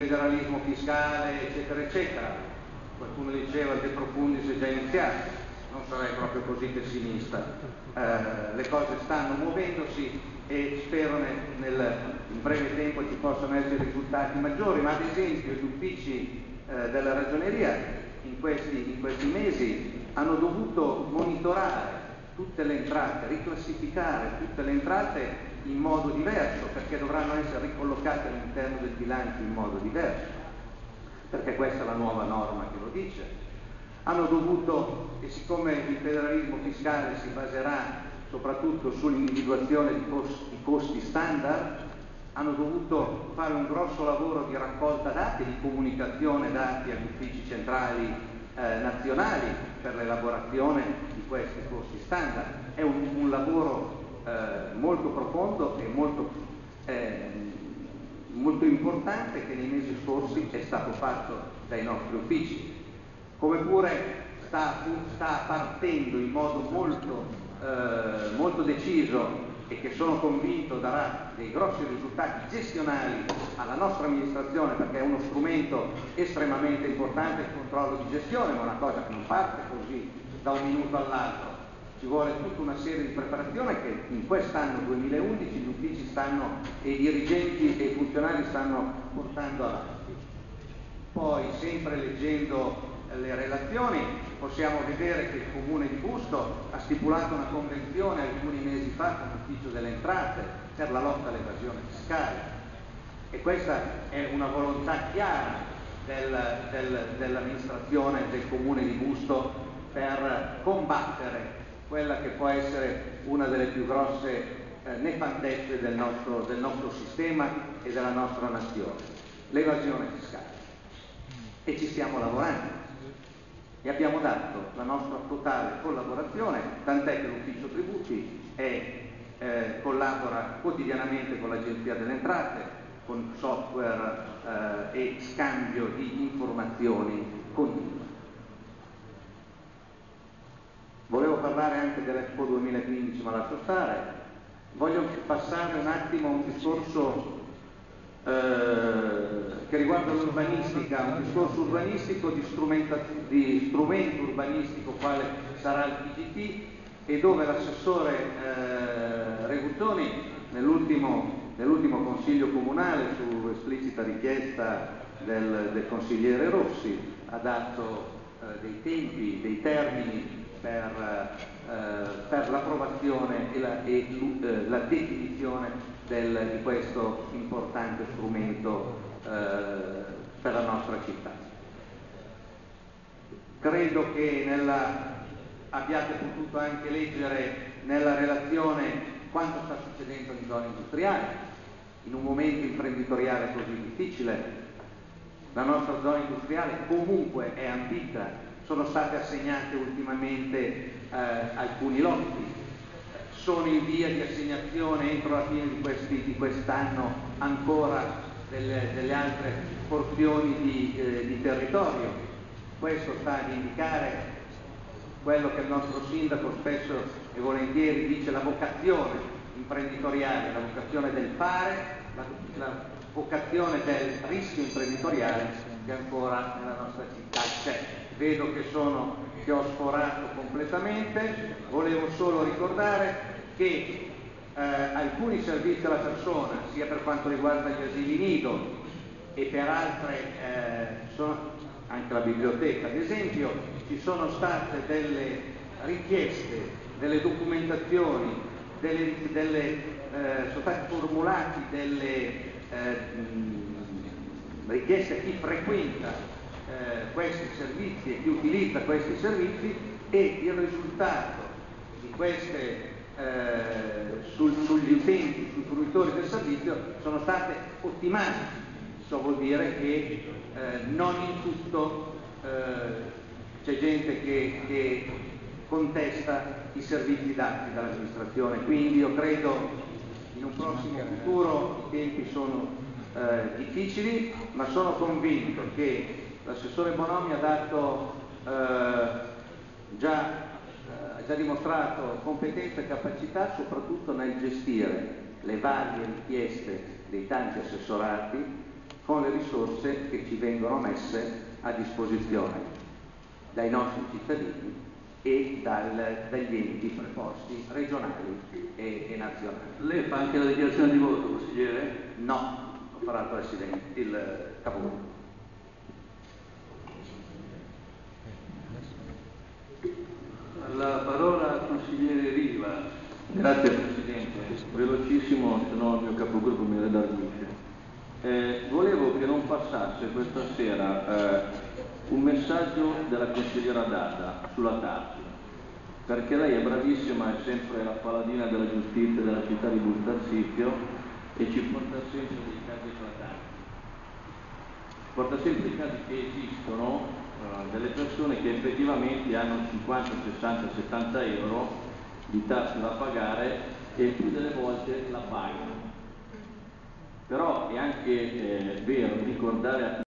federalismo fiscale, eccetera, eccetera. Qualcuno diceva il De Profundis è già iniziato, non sarei proprio così pessimista. Le cose stanno muovendosi e spero in breve tempo ci possano essere risultati maggiori, ma ad esempio gli uffici della Ragioneria in questi mesi hanno dovuto monitorare tutte le entrate, riclassificare tutte le entrate in modo diverso, perché dovranno essere ricollocate all'interno del bilancio in modo diverso, perché questa è la nuova norma che lo dice. Hanno dovuto, e siccome il federalismo fiscale si baserà soprattutto sull'individuazione di costi standard, hanno dovuto fare un grosso lavoro di raccolta dati, di comunicazione dati agli uffici centrali nazionali per l'elaborazione di questi costi standard. È un lavoro molto profondo e molto importante che nei mesi scorsi è stato fatto dai nostri uffici. Come pure sta partendo in modo molto deciso e che sono convinto darà dei grossi risultati gestionali alla nostra amministrazione, perché è uno strumento estremamente importante il controllo di gestione, ma una cosa che non parte così da un minuto all'altro. Ci vuole tutta una serie di preparazione che in quest'anno 2011 gli uffici e i dirigenti e i funzionari stanno portando avanti. Poi, sempre leggendo le relazioni, possiamo vedere che il Comune di Busto ha stipulato una convenzione alcuni mesi fa con l'Ufficio delle Entrate per la lotta all'evasione fiscale, e questa è una volontà chiara dell'amministrazione del Comune di Busto per combattere quella che può essere una delle più grosse nefandezze del nostro sistema e della nostra nazione, l'evasione fiscale. E ci stiamo lavorando e abbiamo dato la nostra totale collaborazione, tant'è che l'Ufficio Tributi collabora quotidianamente con l'Agenzia delle Entrate, con software e scambio di informazioni continue. Volevo parlare anche dell'Expo 2015, ma lascio stare. Voglio passare un attimo a un discorso che riguarda l'urbanistica, un discorso urbanistico di strumento urbanistico quale sarà il PGT, e dove l'assessore Reguzzoni nell'ultimo consiglio comunale, su esplicita richiesta del consigliere Rossi, ha dato dei tempi, dei termini per l'approvazione e la definizione di questo importante strumento per la nostra città. Credo che abbiate potuto anche leggere nella relazione quanto sta succedendo in zone industriali. In un momento imprenditoriale così difficile, la nostra zona industriale comunque è ambita. Sono state assegnate ultimamente alcuni lotti, sono in via di assegnazione entro la fine di quest'anno ancora delle altre porzioni di territorio. Questo sta ad indicare quello che il nostro sindaco spesso e volentieri dice: la vocazione imprenditoriale, la vocazione del fare, la vocazione del rischio imprenditoriale che ancora nella nostra città c'è. Vedo che ho sforato completamente. Volevo solo ricordare che alcuni servizi alla persona, sia per quanto riguarda gli asili nido e per altre, anche la biblioteca ad esempio, ci sono state delle richieste, delle documentazioni, sono stati formulati delle richieste a chi frequenta questi servizi e chi utilizza questi servizi, e il risultato di queste sugli utenti, sui fruitori del servizio sono state ottimali. Ciò vuol dire che non in tutto c'è gente che contesta i servizi dati dall'amministrazione, quindi io credo in un prossimo futuro. I tempi sono difficili, ma sono convinto che l'assessore Bonomi ha già dimostrato competenza e capacità soprattutto nel gestire le varie richieste dei tanti assessorati con le risorse che ci vengono messe a disposizione dai nostri cittadini e dagli enti preposti regionali e nazionali. Lei fa anche la dichiarazione di voto, consigliere? No, lo farà il Presidente, il Capogruppo. La parola al consigliere Riva. Grazie Presidente, velocissimo, se no il mio capogruppo mi redarguisce. Volevo che non passasse questa sera un messaggio della consigliera Dada sulla TARSU, perché lei è bravissima, è sempre la paladina della giustizia della città di Bustarsizio e ci porta sempre dei casi eclatanti. Porta sempre i casi che esistono, delle persone che effettivamente hanno 50, 60, 70 euro di tasse da pagare e più delle volte la pagano. Però è anche vero ricordare a